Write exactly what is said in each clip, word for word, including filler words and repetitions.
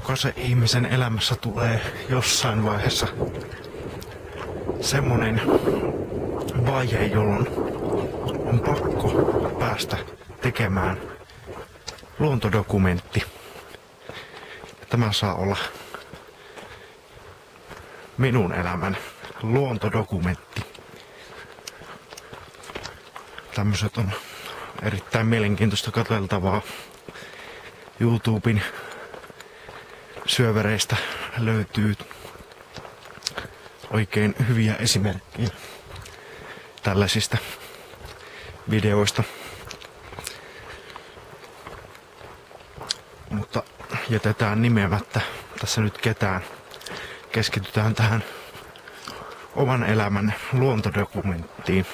jokaisen ihmisen elämässä tulee jossain vaiheessa semmonen vaihe, jolloin on pakko päästä tekemään luontodokumentti. Tämä saa olla minun elämän luontodokumentti. Tämmöset on erittäin mielenkiintoista katseltavaa. YouTuben syövereistä löytyy oikein hyviä esimerkkejä tällaisista videoista. Mutta jätetään nimeämättä tässä nyt ketään. Keskitytään tähän oman elämän luontodokumenttiin.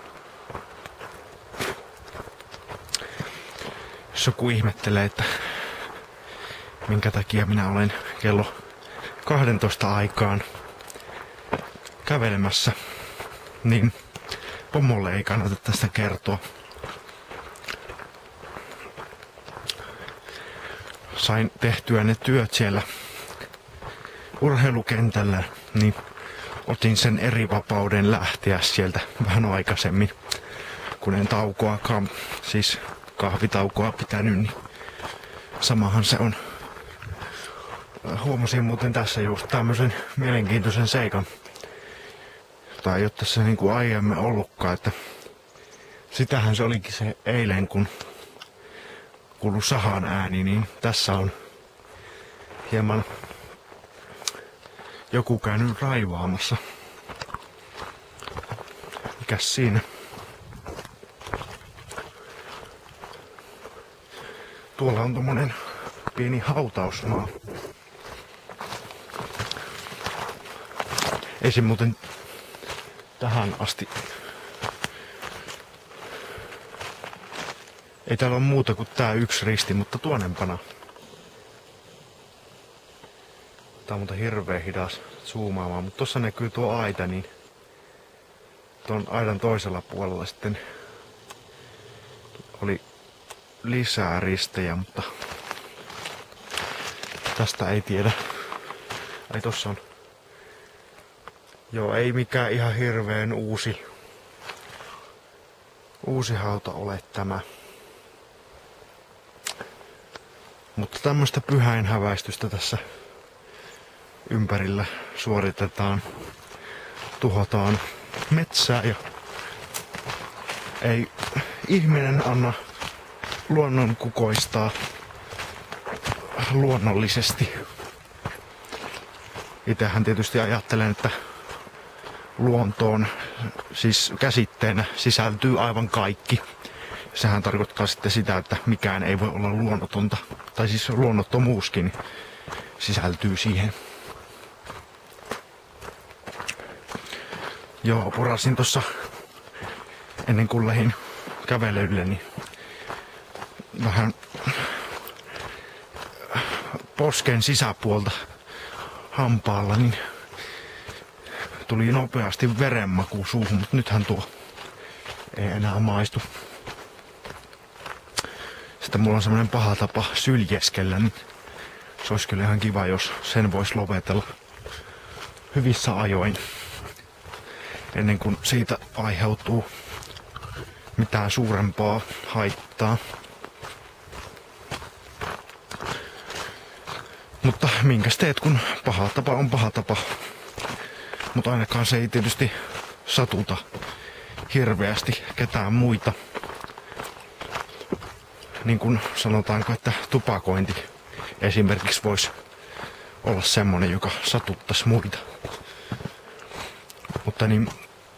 Jos joku ihmettelee, että minkä takia minä olen kello kahdentoista aikaan kävelemässä, niin pomolle ei kannata tästä kertoa. Sain tehtyä ne työt siellä urheilukentällä, niin otin sen eri vapauden lähteä sieltä vähän aikaisemmin, kun en taukoakaan, siis kahvitaukoa pitänyt, niin samahan se on. Huomasin muuten tässä just tämmöisen mielenkiintoisen seikan, jota ei ole tässä niin kuin aiemmin ollutkaan, että sitähän se olikin se eilen, kun kuului sahan ääni, niin tässä on hieman joku käynyt raivaamassa. Mikäs siinä? Tuolla on tommonen pieni hautausmaa. Esim. Muuten tähän asti. Ei täällä ole muuta kuin tää yksi risti, mutta tuonempana. Tää on muuten hirveän hidas zoomaamaan, mutta tossa näkyy tuo aita, niin tuon aidan toisella puolella sitten oli lisää ristejä, mutta tästä ei tiedä. Ai tossa on. Joo, ei mikään ihan hirveen uusi, uusi hauta ole tämä. Mutta tämmöistä pyhäinhäväistystä tässä ympärillä suoritetaan. Tuhotaan metsää ja ei ihminen anna luonnon kukoistaa luonnollisesti. Itsehän tietysti ajattelen, että luontoon siis käsitteenä sisältyy aivan kaikki. Sehän tarkoittaa sitten sitä, että mikään ei voi olla luonnotonta. Tai siis luonnottomuuskin sisältyy siihen. Joo, porasin tossa ennen kuin lähdin kävelylle, niin vähän posken sisäpuolta hampaalla, niin tuli nopeasti verenmaku suuhun, mutta nythän tuo ei enää maistu. Sitten mulla on semmonen paha tapa syljeskellä, niin se olisi kyllä ihan kiva, jos sen voisi lopetella hyvissä ajoin, ennen kuin siitä aiheutuu mitään suurempaa haittaa. Mutta minkäs teet, kun paha tapa on paha tapa. Mutta ainakaan se ei tietysti satuta hirveästi ketään muita. Niin kuin sanotaanko, että tupakointi esimerkiksi voisi olla semmonen, joka satuttaisi muita. Mutta niin,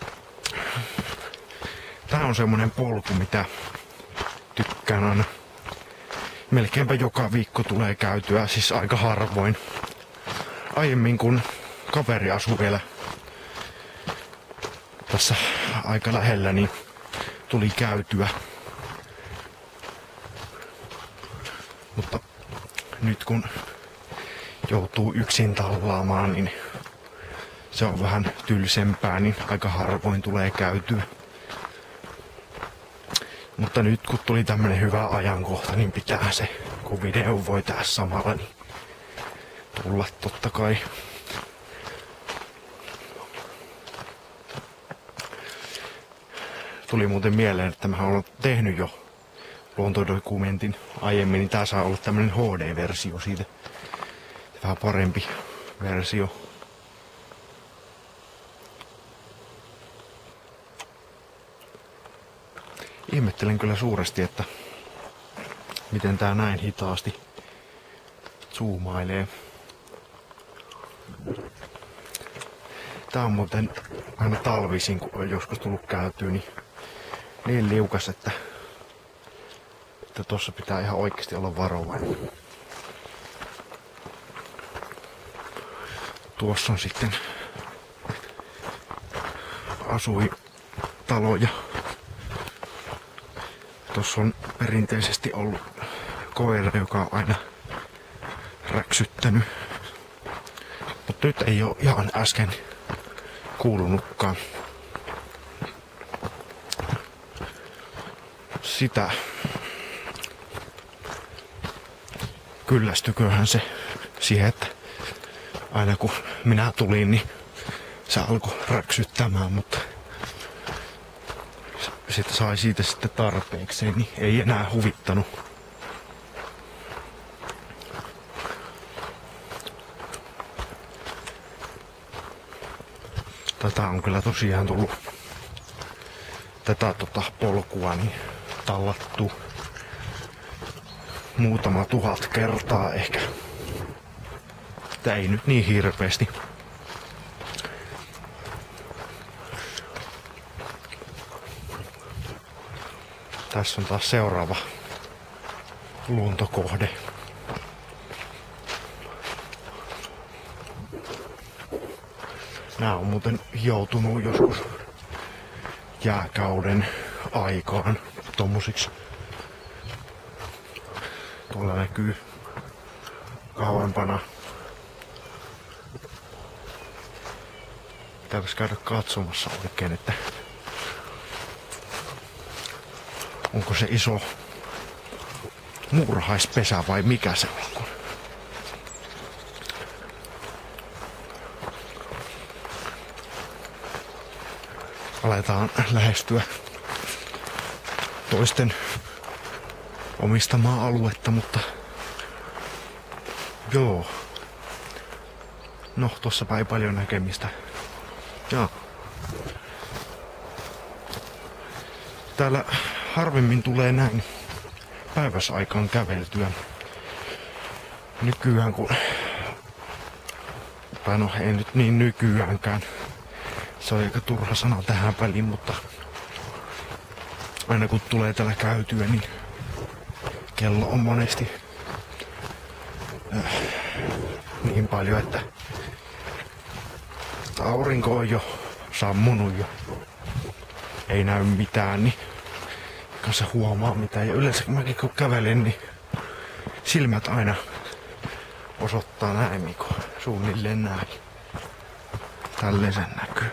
tää on semmonen polku, mitä tykkään aina. Melkeinpä joka viikko tulee käytyä, siis aika harvoin. Aiemmin kun kaveri asui vielä tässä aika lähellä, niin tuli käytyä. Mutta nyt kun joutuu yksin tallaamaan, niin se on vähän tylsempää, niin aika harvoin tulee käytyä. Mutta nyt kun tuli tämmönen hyvä ajankohta, niin pitää se, kun video voi tehdä samalla, niin tulla totta kai. Tuli muuten mieleen, että mä olen tehnyt jo luontodokumentin aiemmin, niin tää saa olla tämmönen H D-versio siitä. Vähän parempi versio. Ihmettelen kyllä suuresti, että miten tää näin hitaasti zoomailee. Tää on muuten aina talvisin, kun on joskus tullut käytyä, niin, niin liukas, että, että tossa pitää ihan oikeasti olla varovainen. Tuossa on sitten asuintaloja. Tuossa on perinteisesti ollut koira, joka on aina räksyttänyt. Mutta nyt ei ole ihan äsken kuulunutkaan. Sitä kyllästyköhän se siihen, että aina kun minä tulin, niin se alkoi räksyttämään, mutta sitten sai siitä sitten tarpeekseen, niin ei enää huvittanut. Tätä on kyllä tosiaan tullut, tätä tota polkua, niin tallattu muutama tuhat kertaa ehkä. Tää ei nyt niin hirveesti. Tässä on taas seuraava luontokohde. Nää on muuten joutunut joskus jääkauden aikaan tommosiksi. Tuolla näkyy kauempana. Pitäis käydä katsomassa oikein, että onko se iso muurahaispesä vai mikä se on. Aletaan lähestyä toisten omistamaa aluetta, mutta joo. No, tossapa ei paljon näkemistä. Jaa. Täällä harvemmin tulee näin päiväsaikaan käveltyä. Nykyään kun... Tai no ei nyt niin nykyäänkään. Se on aika turha sana tähän väliin, mutta aina kun tulee täällä käytyä, niin kello on monesti äh, niin paljon, että aurinko on jo sammunut ja ei näy mitään, niin kanssa huomaa mitään. Ja yleensä kun mäkin kun kävelen, niin silmät aina osoittaa näin, niin kuin suunnilleen näin. Tälleen sen näkyy.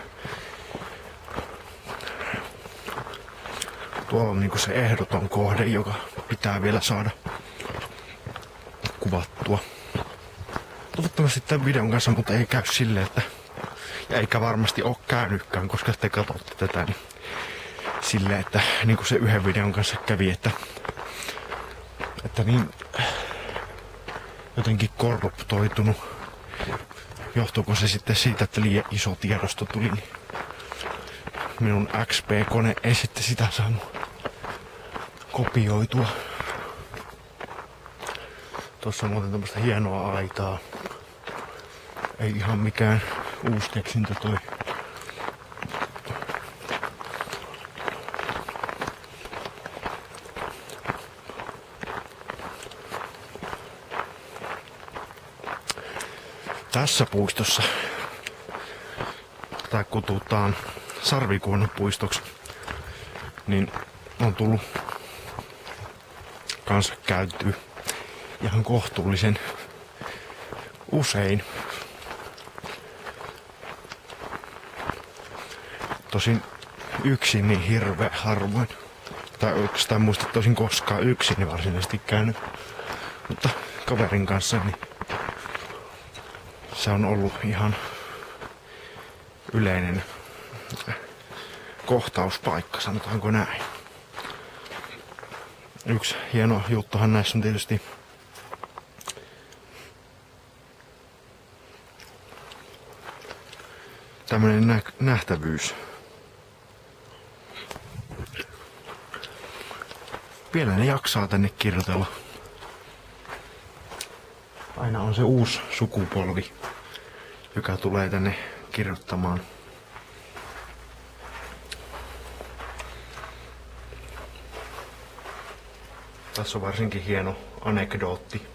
Tuolla on niinku se ehdoton kohde, joka pitää vielä saada kuvattua. Toivottavasti tämän videon kanssa, mutta ei käy silleen, että... Ja eikä varmasti oo käynytkään, koska te katsotte tätä, niin... Silleen, että niinku se yhden videon kanssa kävi, että... Että niin... Jotenkin korruptoitunut. Johtuuko se sitten siitä, että liian iso tiedosto tuli, niin... Minun X P-kone ei sitten sitä saanut kopioitua. Tuossa on muuten tämmöstä hienoa aitaa. Ei ihan mikään uusi keksintö toi. Tässä puistossa tätä kutsutaan sarvikuonopuistoksi, niin on tullut kanssa käytyä ihan kohtuullisen usein. Tosin yksin niin hirveän harvoin. Tai oikeastaan muista tosin koskaan yksin varsinaisesti käynyt. Mutta kaverin kanssa niin se on ollut ihan yleinen kohtauspaikka, sanotaanko näin. Yksi hieno juttuhan näissä on tietysti tämmönen nä- nähtävyys. Vielä ne jaksaa tänne kirjoitella. Aina on se uusi sukupolvi, joka tulee tänne kirjoittamaan. Tässä on varsinkin hieno anekdootti.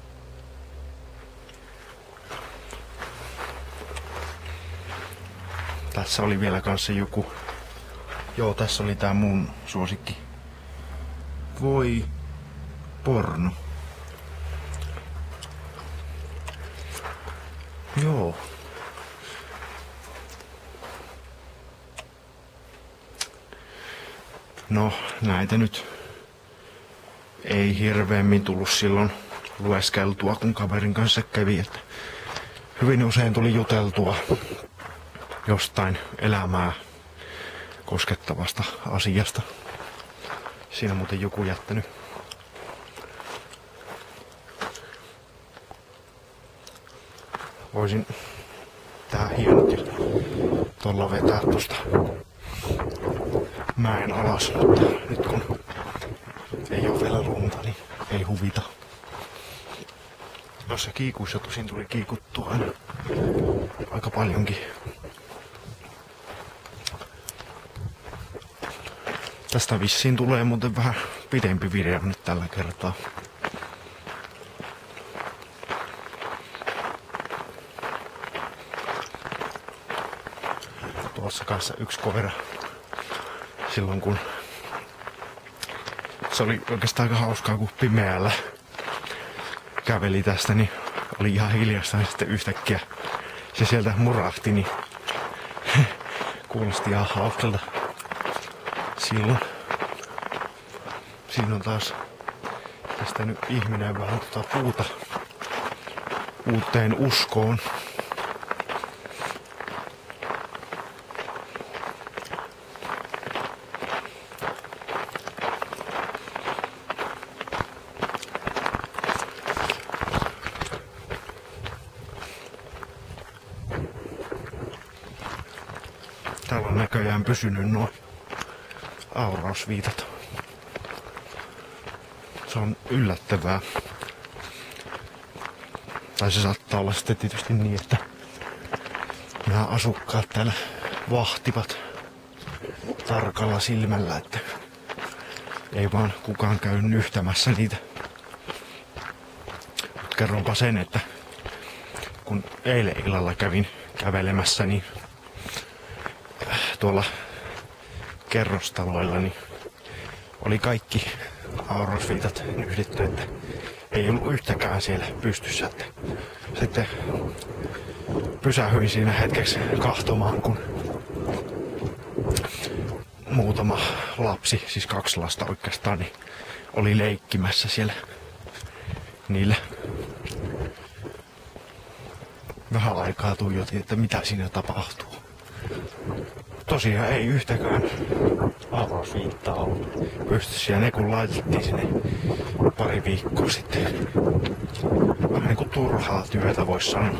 Tässä oli vielä kanssa joku. Joo, tässä oli tää mun suosikki. Voi porno. Joo. No, näitä nyt ei hirveämmin tullut silloin lueskeltua, kun kaverin kanssa kävi, että hyvin usein tuli juteltua jostain elämää koskettavasta asiasta. Siinä muuten joku jättänyt. Voisin tää hienot tuolla vetää tosta mäen alas, mutta nyt kun ei oo vielä lunta, niin ei huvita. Noissa kiikuissa tosin tuli kiikuttua aina aika paljonkin. Tästä vissiin tulee muuten vähän pidempi video nyt tällä kertaa. Tuossa kanssa yksi kovera silloin kun se oli oikeastaan aika hauskaa, kun pimeällä käveli tästä, niin oli ihan hiljasta ja sitten yhtäkkiä se sieltä murahti, niin kuulosti ihan hauskalta. Silloin siinä on taas pistänyt ihminen vähän tota puuta uuteen uskoon. Täällä on näköjään pysynyt noin aurausviitat. Se on yllättävää. Tai se saattaa olla sitten tietysti niin, että nämä asukkaat täällä vahtivat tarkalla silmällä, että ei vaan kukaan käy nyhtämässä niitä. Mut kerronpa sen, että kun eilen illalla kävin kävelemässä, niin tuolla kerrostaloilla niin oli kaikki aurausviitat nyhdetty, että ei ollut yhtäkään siellä pystyssä. Että sitten pysähyin siinä hetkeksi kahtomaan, kun muutama lapsi, siis kaksi lasta oikeastaan, niin oli leikkimässä siellä niillä. Vähän aikaa tuijotin, että mitä siinä tapahtuu. Tosiaan ei yhtäkään aurausviittaa ollut pystyssä, ja ne kun laitettiin sinne pari viikkoa sitten. Vähän niin kuin turhaa työtä vois sanoa.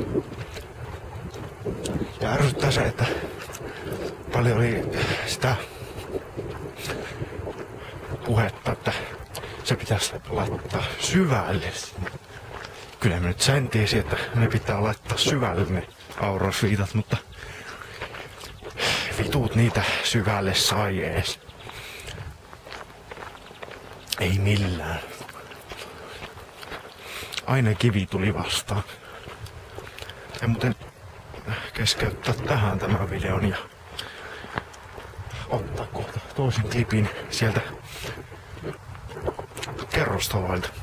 Ja ärsyttää se, että paljon oli sitä puhetta, että se pitäisi laittaa syvälle sinne. Kyllä mä nyt sen tiesin, että ne pitää laittaa syvälle ne aurausviitat, mutta vitut niitä syvälle sai ees. Ei millään. Aina kivi tuli vastaan. En muuten keskeyttää tähän tämän videon ja ottaa kohta toisen klipin sieltä kerrostaloilta.